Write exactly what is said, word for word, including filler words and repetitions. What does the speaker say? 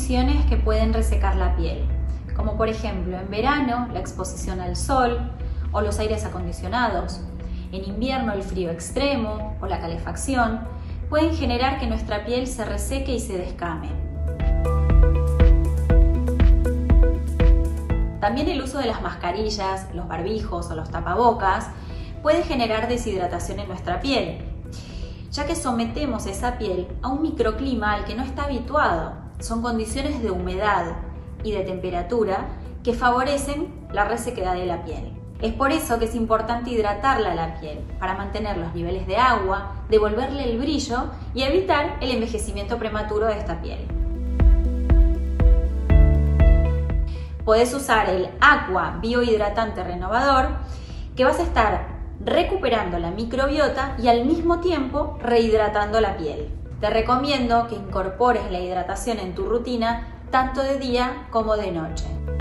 condiciones que pueden resecar la piel, como por ejemplo en verano la exposición al sol o los aires acondicionados. En invierno el frío extremo o la calefacción pueden generar que nuestra piel se reseque y se descame. También el uso de las mascarillas, los barbijos o los tapabocas puede generar deshidratación en nuestra piel, ya que sometemos esa piel a un microclima al que no está habituado. Son condiciones de humedad y de temperatura que favorecen la resequedad de la piel. Es por eso que es importante hidratarla a la piel, para mantener los niveles de agua, devolverle el brillo y evitar el envejecimiento prematuro de esta piel. Podés usar el Aqua Biohidratante Renovador, que vas a estar recuperando la microbiota y al mismo tiempo rehidratando la piel. Te recomiendo que incorpores la hidratación en tu rutina tanto de día como de noche.